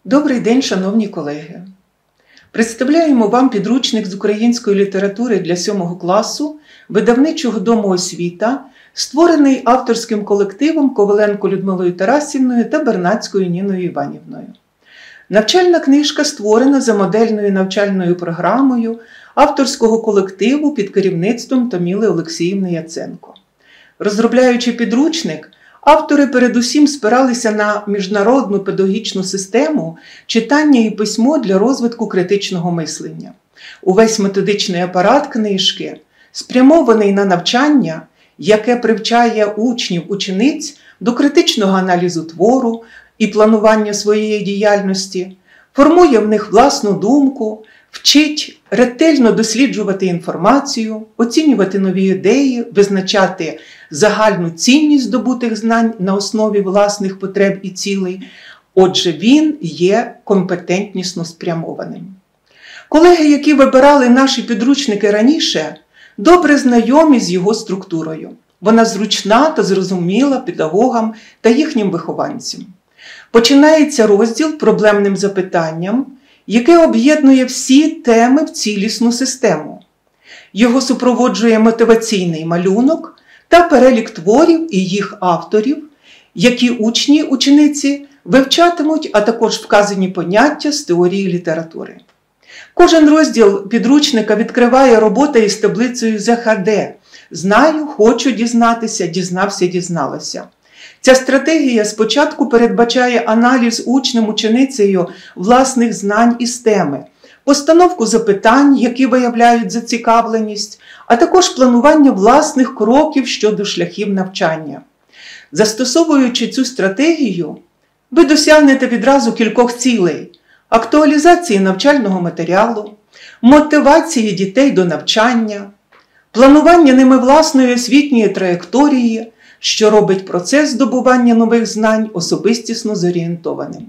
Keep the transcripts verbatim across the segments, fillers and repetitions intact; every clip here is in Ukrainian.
Добрий день, шановні колеги! Представляємо вам підручник з української літератури для сьомого класу видавничого дому «Освіта», створений авторським колективом Коваленко Людмилою Тарасівною та Бернацькою Ніною Іванівною. Навчальна книжка створена за модельною навчальною програмою авторського колективу під керівництвом Томіли Олексіївни Яценко. Розробляючи підручник, автори передусім спиралися на міжнародну педагогічну систему читання і письмо для розвитку критичного мислення. Увесь методичний апарат книжки спрямований на навчання, яке привчає учнів, учениць до критичного аналізу твору і планування своєї діяльності, формує в них власну думку, вчить ретельно досліджувати інформацію, оцінювати нові ідеї, визначати загальну цінність здобутих знань на основі власних потреб і цілей. Отже, він є компетентнісно спрямованим. Колеги, які вибирали наші підручники раніше, добре знайомі з його структурою. Вона зручна та зрозуміла педагогам та їхнім вихованцям. Починається розділ проблемним запитанням, яке об'єднує всі теми в цілісну систему. Його супроводжує мотиваційний малюнок та перелік творів і їх авторів, які учні, учениці вивчатимуть, а також вказані поняття з теорії літератури. Кожен розділ підручника відкриває робота із таблицею зе ха де «Знаю, хочу дізнатися, дізнався, дізналася». Ця стратегія спочатку передбачає аналіз учнем-ученицею власних знань із теми, постановку запитань, які виявляють зацікавленість, а також планування власних кроків щодо шляхів навчання. Застосовуючи цю стратегію, ви досягнете відразу кількох цілей: актуалізації навчального матеріалу, мотивації дітей до навчання, планування ними власної освітньої траєкторії, що робить процес здобування нових знань особистісно зорієнтованим.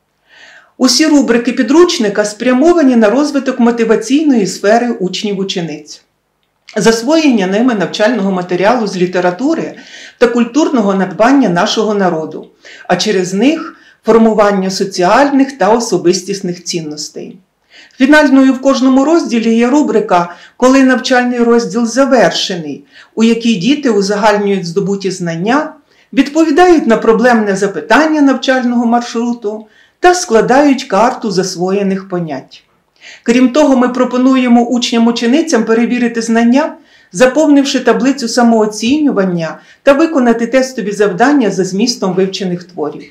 Усі рубрики підручника спрямовані на розвиток мотиваційної сфери учнів-учениць, засвоєння ними навчального матеріалу з літератури та культурного надбання нашого народу, а через них формування соціальних та особистісних цінностей. Фінальною в кожному розділі є рубрика «Коли навчальний розділ завершений», у якій діти узагальнюють здобуті знання, відповідають на проблемне запитання навчального маршруту та складають карту засвоєних понять. Крім того, ми пропонуємо учням-ученицям перевірити знання, заповнивши таблицю самооцінювання та виконати тестові завдання за змістом вивчених творів.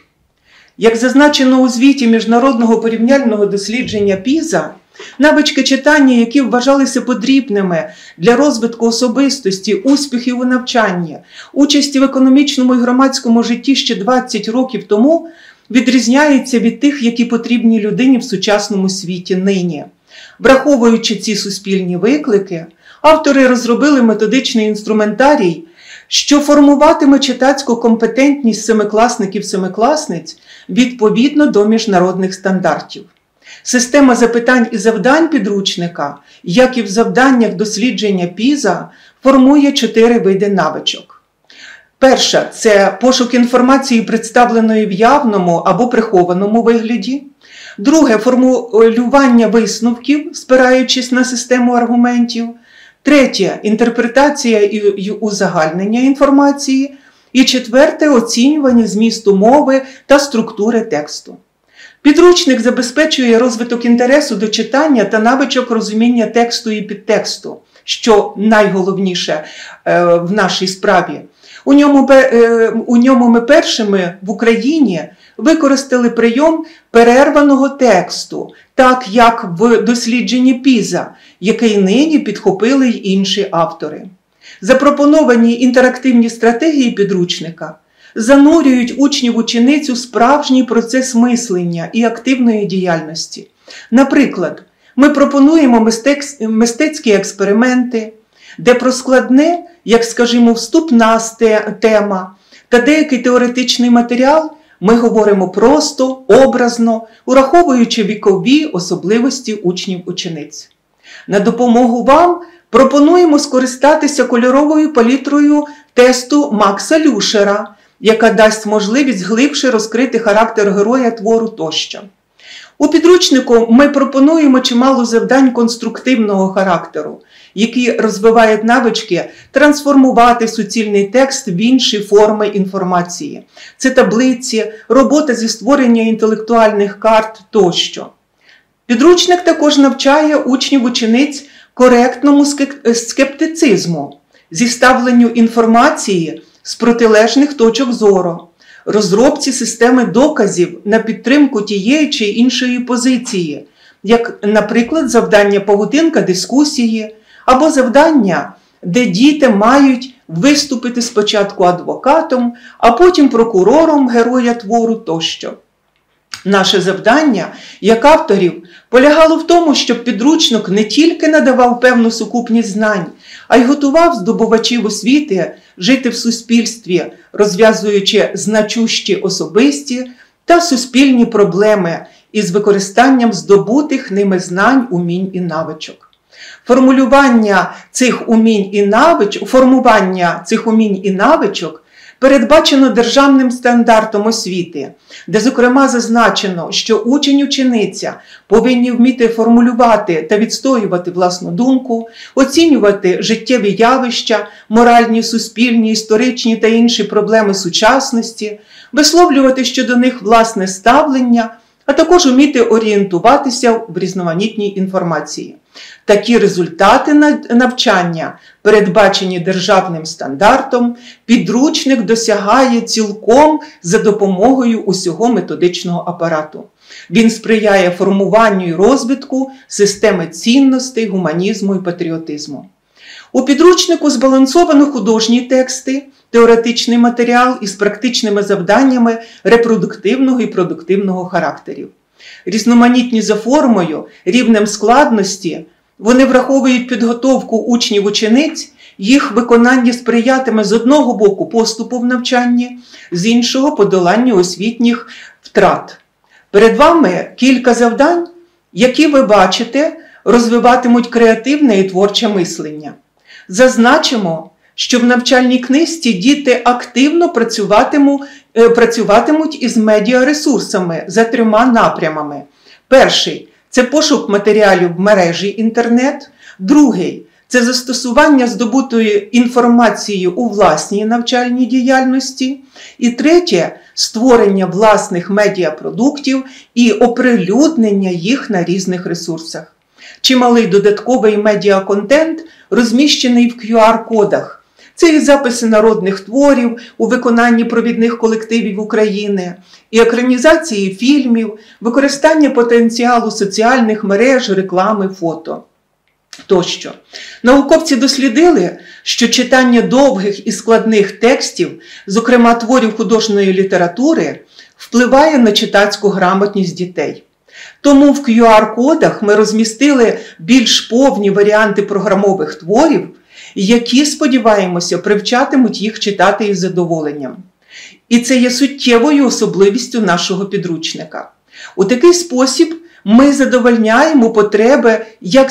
Як зазначено у звіті міжнародного порівняльного дослідження піза, навички читання, які вважалися потрібними для розвитку особистості, успіхів у навчанні, участі в економічному і громадському житті ще двадцять років тому, відрізняються від тих, які потрібні людині в сучасному світі нині. Враховуючи ці суспільні виклики, автори розробили методичний інструментарій, що формуватиме читацьку компетентність семикласників-семикласниць відповідно до міжнародних стандартів. Система запитань і завдань підручника, як і в завданнях дослідження піза, формує чотири види навичок. Перша – це пошук інформації, представленої в явному або прихованому вигляді. Друге – формулювання висновків, спираючись на систему аргументів. Третє – інтерпретація і узагальнення інформації. І четверте – оцінювання змісту мови та структури тексту. Підручник забезпечує розвиток інтересу до читання та навичок розуміння тексту і підтексту, що найголовніше в нашій справі. У ньому, у ньому ми першими в Україні використали прийом перерваного тексту, так як в дослідженні піза, який нині підхопили й інші автори. Запропоновані інтерактивні стратегії підручника занурюють учнів-учениць у справжній процес мислення і активної діяльності. Наприклад, ми пропонуємо мистецькі експерименти, де про складне, як, скажімо, вступна тема та деякий теоретичний матеріал ми говоримо просто, образно, ураховуючи вікові особливості учнів-учениць. На допомогу вам пропонуємо скористатися кольоровою палітрою тесту Макса Люшера, яка дасть можливість глибше розкрити характер героя твору тощо. У підручнику ми пропонуємо чимало завдань конструктивного характеру, які розвивають навички трансформувати суцільний текст в інші форми інформації. Це таблиці, робота зі створення інтелектуальних карт тощо. Підручник також навчає учнів-учениць коректному скептицизму, зіставленню інформації з протилежних точок зору, розробці системи доказів на підтримку тієї чи іншої позиції, як, наприклад, завдання павутинка дискусії, або завдання, де діти мають виступити спочатку адвокатом, а потім прокурором героя твору тощо. Наше завдання, як авторів, полягало в тому, щоб підручник не тільки надавав певну сукупність знань, а й готував здобувачів освіти жити в суспільстві, розв'язуючи значущі особисті та суспільні проблеми із використанням здобутих ними знань, умінь і навичок. Формулювання цих умінь і навичок, формування цих умінь і навичок передбачено державним стандартом освіти, де, зокрема, зазначено, що учень-учениця повинні вміти формулювати та відстоювати власну думку, оцінювати життєві явища, моральні, суспільні, історичні та інші проблеми сучасності, висловлювати щодо них власне ставлення, а також вміти орієнтуватися в різноманітній інформації. Такі результати навчання, передбачені державним стандартом, підручник досягає цілком за допомогою усього методичного апарату. Він сприяє формуванню і розвитку системи цінностей, гуманізму і патріотизму. У підручнику збалансовано художні тексти, теоретичний матеріал із практичними завданнями репродуктивного і продуктивного характерів. Різноманітні за формою, рівнем складності, вони враховують підготовку учнів-учениць, їх виконання сприятиме з одного боку поступу в навчанні, з іншого – подоланню освітніх втрат. Перед вами кілька завдань, які ви бачите, розвиватимуть креативне і творче мислення. Зазначимо, що в навчальній книжці діти активно працюватимуть, працюватимуть із медіаресурсами за трьома напрямами. Перший – це пошук матеріалів в мережі інтернет. Другий – це застосування здобутої інформації у власній навчальній діяльності. І третє – створення власних медіапродуктів і оприлюднення їх на різних ресурсах. Чималий додатковий медіаконтент розміщений в кю ар-кодах. Це і записи народних творів у виконанні провідних колективів України, і екранізації фільмів, використання потенціалу соціальних мереж, реклами, фото тощо. Науковці дослідили, що читання довгих і складних текстів, зокрема творів художньої літератури, впливає на читацьку грамотність дітей. Тому в кю ар-кодах ми розмістили більш повні варіанти програмових творів, які, сподіваємося, привчатимуть їх читати із задоволенням. І це є суттєвою особливістю нашого підручника. У такий спосіб ми задовольняємо потреби як,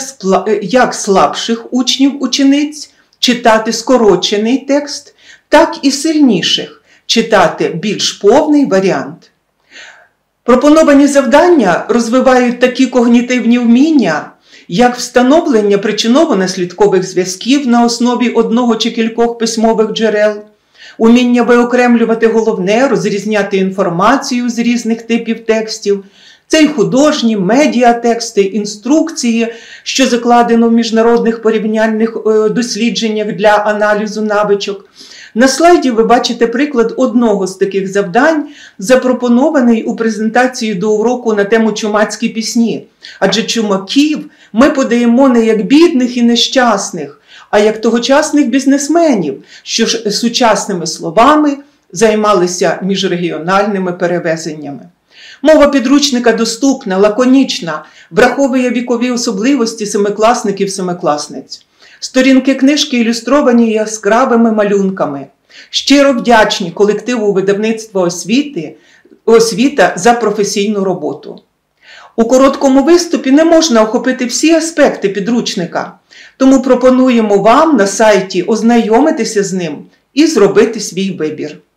як слабших учнів-учениць читати скорочений текст, так і сильніших читати більш повний варіант. Пропоновані завдання розвивають такі когнітивні вміння, як встановлення причинно-наслідкових зв'язків на основі одного чи кількох письмових джерел, уміння виокремлювати головне, розрізняти інформацію з різних типів текстів, це й художні, медіатексти, інструкції, що закладено в міжнародних порівняльних дослідженнях для аналізу навичок. На слайді ви бачите приклад одного з таких завдань, запропонований у презентації до уроку на тему «Чумацькі пісні». Адже чумаків ми подаємо не як бідних і нещасних, а як тогочасних бізнесменів, що ж сучасними словами займалися міжрегіональними перевезеннями. Мова підручника доступна, лаконічна, враховує вікові особливості семикласників-семикласниць. Сторінки книжки ілюстровані яскравими малюнками. Щиро вдячні колективу видавництва освіти, освіта за професійну роботу. У короткому виступі не можна охопити всі аспекти підручника, тому пропонуємо вам на сайті ознайомитися з ним і зробити свій вибір.